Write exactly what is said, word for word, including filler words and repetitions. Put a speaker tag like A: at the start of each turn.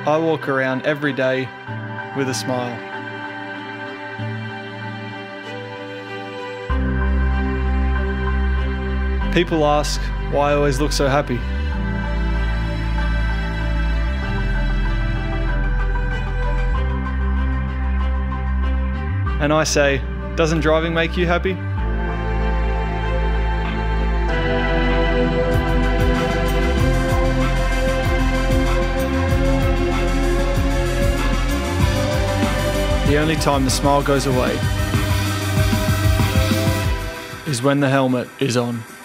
A: I walk around every day with a smile. People ask why I always look so happy. And I say, doesn't driving make you happy? The only time the smile goes away is when the helmet is on.